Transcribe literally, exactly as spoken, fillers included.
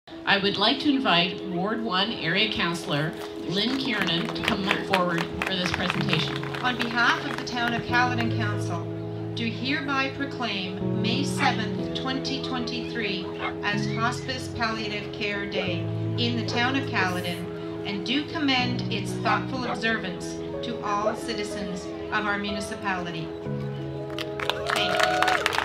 I would like to invite Ward one Area Councillor Lynn Kiernan to come forward for this presentation. On behalf of the Town of Caledon Council, do hereby proclaim May seventh, twenty twenty-three as Hospice Palliative Care Day in the Town of Caledon, and do commend its thoughtful observance to all citizens of our municipality. Thank you.